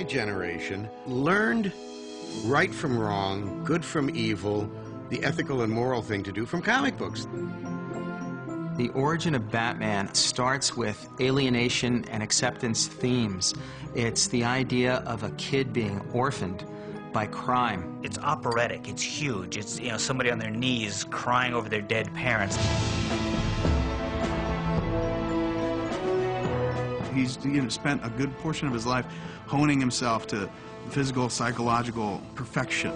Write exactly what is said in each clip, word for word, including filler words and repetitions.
generation learned right from wrong, good from evil, the ethical and moral thing to do from comic books. The origin of Batman starts with alienation and acceptance themes. It's the idea of a kid being orphaned by crime. It's operatic, it's huge. It's, you know, somebody on their knees crying over their dead parents. He's you know, spent a good portion of his life honing himself to physical, psychological perfection.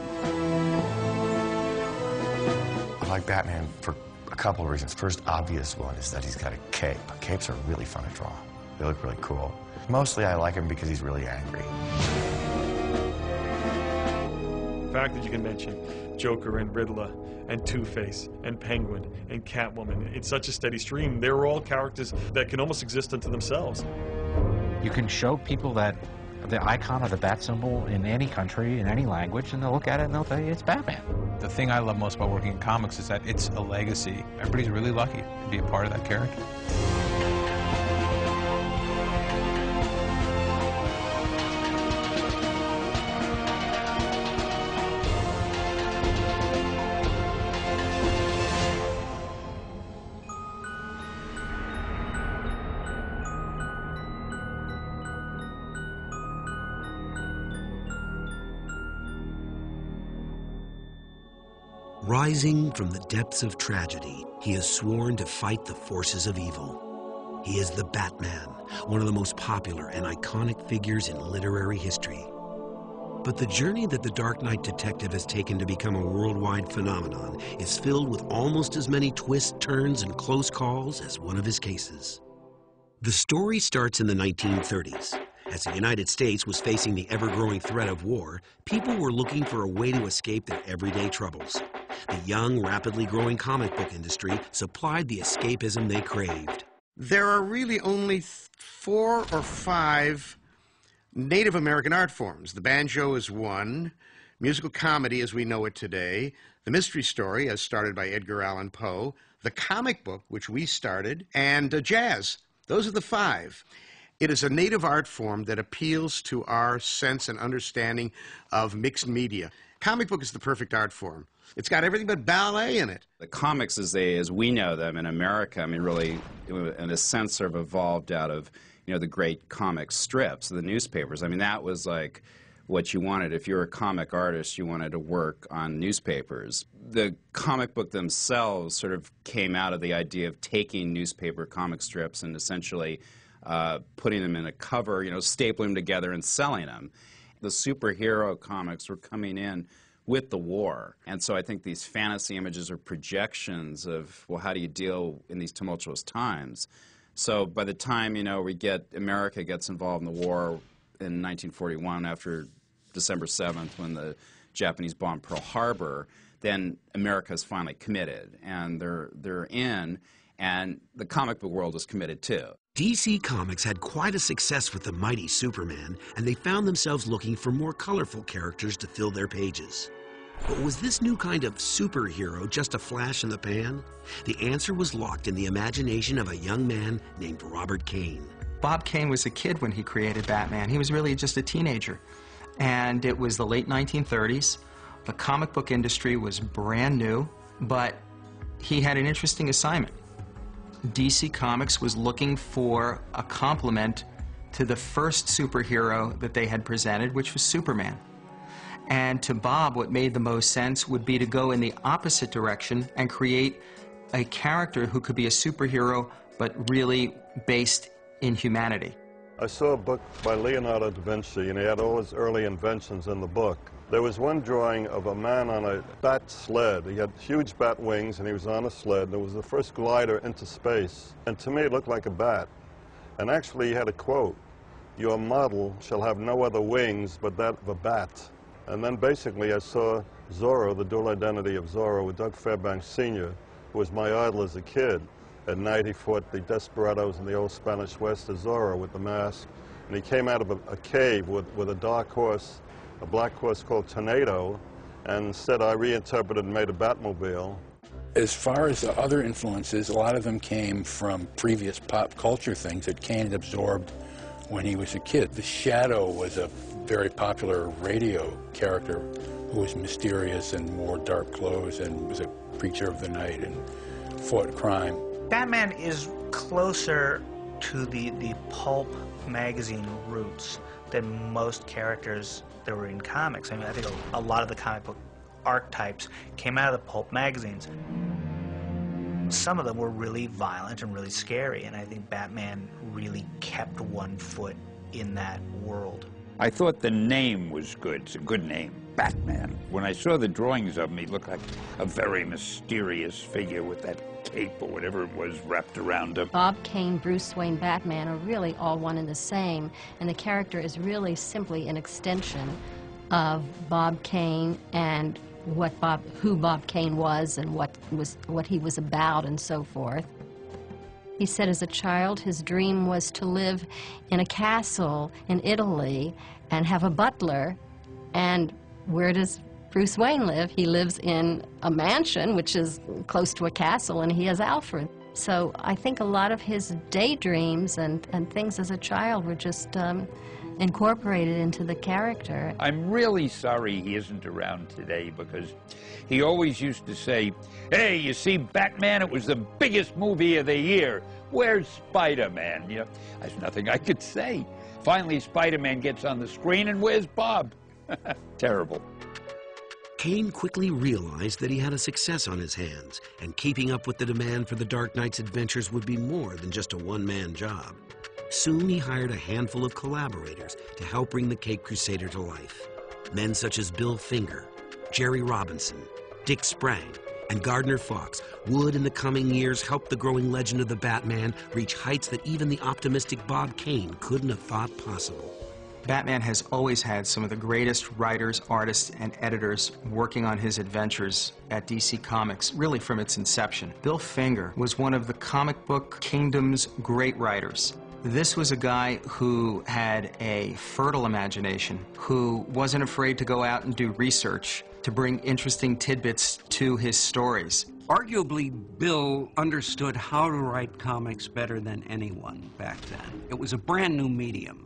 I like Batman for a couple of reasons. First obvious one is that he's got a cape. Capes are really fun to draw. They look really cool. Mostly I like him because he's really angry. The fact that you can mention Joker and Riddler and Two-Face and Penguin and Catwoman in such a steady stream, they're all characters that can almost exist unto themselves. You can show people that the icon of the bat symbol in any country, in any language, and they'll look at it and they'll tell you it's Batman. The thing I love most about working in comics is that it's a legacy. Everybody's really lucky to be a part of that character. Rising from the depths of tragedy, he has sworn to fight the forces of evil. He is the Batman, one of the most popular and iconic figures in literary history. But the journey that the Dark Knight detective has taken to become a worldwide phenomenon is filled with almost as many twists, turns, and close calls as one of his cases. The story starts in the nineteen thirties. As the United States was facing the ever-growing threat of war, people were looking for a way to escape their everyday troubles. The young, rapidly growing comic book industry supplied the escapism they craved. There are really only four or five Native American art forms. The banjo is one, musical comedy as we know it today, the mystery story as started by Edgar Allan Poe, the comic book, which we started, and uh, jazz. Those are the five. It is a native art form that appeals to our sense and understanding of mixed media. Comic book is the perfect art form. It's got everything but ballet in it. The comics as they, as we know them in America, I mean, really, in a sense, sort of evolved out of, you know, the great comic strips, the newspapers. I mean, that was like what you wanted. If you were a comic artist, you wanted to work on newspapers. The comic book themselves sort of came out of the idea of taking newspaper comic strips and essentially uh, putting them in a cover, you know, stapling them together and selling them. The superhero comics were coming in with the war. And so I think these fantasy images are projections of, well, how do you deal in these tumultuous times? So by the time, you know, we get, America gets involved in the war in nineteen forty-one after December seventh when the Japanese bombed Pearl Harbor, then America's finally committed, and they're, they're in, and the comic book world is committed too. D C Comics had quite a success with the mighty Superman, and they found themselves looking for more colorful characters to fill their pages. But was this new kind of superhero just a flash in the pan? The answer was locked in the imagination of a young man named Robert Kane. Bob Kane was a kid when he created Batman. He was really just a teenager. And it was the late nineteen thirties. The comic book industry was brand new, but he had an interesting assignment. D C Comics was looking for a complement to the first superhero that they had presented, which was Superman. And to Bob, what made the most sense would be to go in the opposite direction and create a character who could be a superhero, but really based in humanity. I saw a book by Leonardo da Vinci, and he had all his early inventions in the book. There was one drawing of a man on a bat sled. He had huge bat wings, and he was on a sled. It was the first glider into space. And to me, it looked like a bat. And actually, he had a quote, "Your model shall have no other wings but that of a bat." And then basically, I saw Zorro, the dual identity of Zorro, with Doug Fairbanks Senior, who was my idol as a kid. At night, he fought the desperados in the old Spanish West as Zorro with the mask. And he came out of a, a cave with, with a dark horse, a black horse called Tornado, and instead I reinterpreted and made a Batmobile. As far as the other influences, a lot of them came from previous pop culture things that Kane had absorbed when he was a kid. The Shadow was a very popular radio character who was mysterious and wore dark clothes and was a preacher of the night and fought crime. Batman is closer to the, the pulp magazine roots than most characters that were in comics. I mean, I think a, a lot of the comic book archetypes came out of the pulp magazines. Some of them were really violent and really scary, and I think Batman really kept one foot in that world. I thought the name was good. It's a good name, Batman. When I saw the drawings of him, he looked like a very mysterious figure with that cape or whatever it was wrapped around him. Bob Kane, Bruce Wayne, Batman are really all one and the same, and the character is really simply an extension of Bob Kane and what Bob, who Bob Kane was and what was what he was about and so forth. He said as a child his dream was to live in a castle in Italy and have a butler. And where does Bruce Wayne live? He lives in a mansion, which is close to a castle, and he has Alfred. So I think a lot of his daydreams and, and things as a child were just um, incorporated into the character. I'm really sorry he isn't around today, because he always used to say, hey, you see Batman? It was the biggest movie of the year. Where's Spider-Man? You know, there's nothing I could say. Finally, Spider-Man gets on the screen, and where's Bob? Terrible. Kane quickly realized that he had a success on his hands, and keeping up with the demand for the Dark Knight's adventures would be more than just a one-man job. Soon he hired a handful of collaborators to help bring the Caped Crusader to life. Men such as Bill Finger, Jerry Robinson, Dick Sprang, and Gardner Fox would in the coming years help the growing legend of the Batman reach heights that even the optimistic Bob Kane couldn't have thought possible. Batman has always had some of the greatest writers, artists, and editors working on his adventures at D C Comics, really from its inception. Bill Finger was one of the comic book kingdom's great writers. This was a guy who had a fertile imagination, who wasn't afraid to go out and do research to bring interesting tidbits to his stories. Arguably, Bill understood how to write comics better than anyone back then. It was a brand new medium.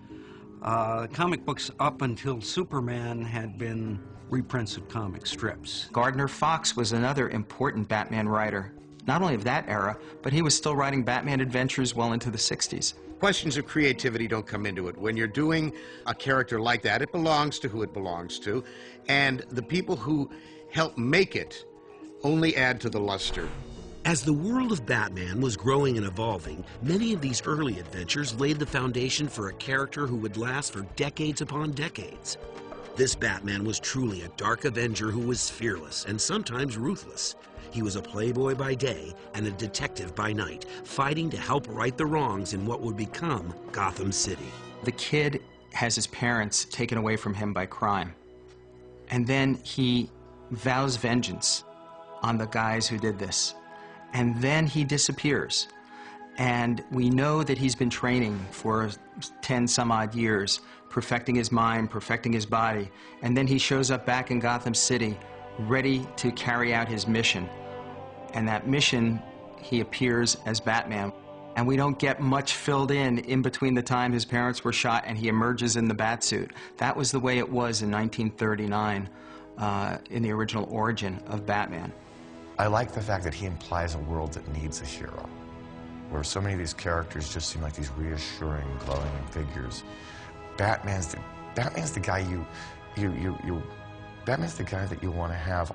Uh, comic books up until Superman had been reprints of comic strips. Gardner Fox was another important Batman writer, not only of that era, but he was still writing Batman adventures well into the sixties. Questions of creativity don't come into it. When you're doing a character like that, it belongs to who it belongs to, and the people who help make it only add to the luster. As the world of Batman was growing and evolving, many of these early adventures laid the foundation for a character who would last for decades upon decades. This Batman was truly a dark avenger who was fearless and sometimes ruthless. He was a playboy by day and a detective by night, fighting to help right the wrongs in what would become Gotham City. The kid has his parents taken away from him by crime, and then he vows vengeance on the guys who did this. And then he disappears. And we know that he's been training for ten some odd years, perfecting his mind, perfecting his body. And then he shows up back in Gotham City, ready to carry out his mission. And that mission, he appears as Batman. And we don't get much filled in in between the time his parents were shot and he emerges in the Batsuit. That was the way it was in nineteen thirty-nine, uh, in the original origin of Batman. I like the fact that he implies a world that needs a hero, where so many of these characters just seem like these reassuring, glowing figures. Batman's the, Batman's the guy you, you, you, you, Batman's the guy that you want to have,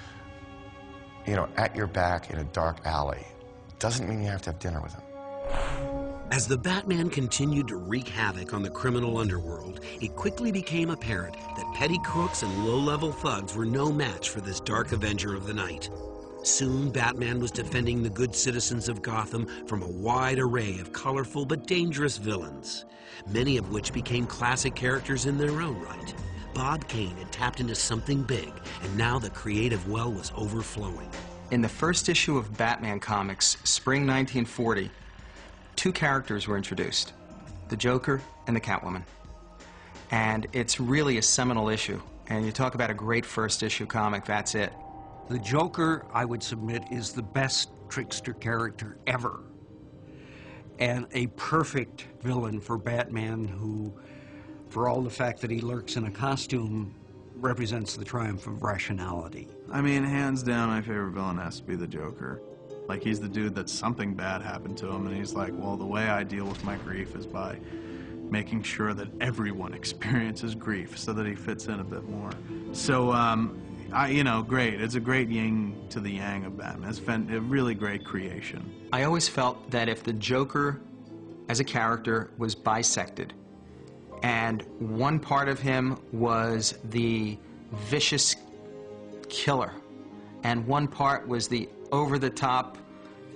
you know, at your back in a dark alley. Doesn't mean you have to have dinner with him. As the Batman continued to wreak havoc on the criminal underworld, it quickly became apparent that petty crooks and low-level thugs were no match for this dark Avenger of the Night. Soon, Batman was defending the good citizens of Gotham from a wide array of colorful but dangerous villains, many of which became classic characters in their own right. Bob Kane had tapped into something big, and now the creative well was overflowing. In the first issue of Batman Comics, spring nineteen forty, two characters were introduced, the Joker and the Catwoman. And it's really a seminal issue. And you talk about a great first issue comic, that's it. The Joker, I would submit, is the best trickster character ever. and a perfect villain for Batman who, for all the fact that he lurks in a costume, represents the triumph of rationality. I mean, hands down, my favorite villain has to be the Joker. Like, he's the dude that something bad happened to him, and he's like, well, the way I deal with my grief is by making sure that everyone experiences grief so that he fits in a bit more. So, um, I, you know, great. It's a great yin to the yang of Batman. It's been a really great creation. I always felt that if the Joker as a character was bisected, and one part of him was the vicious killer, and one part was the over-the-top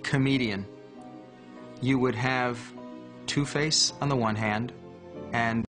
comedian, you would have Two-Face on the one hand, and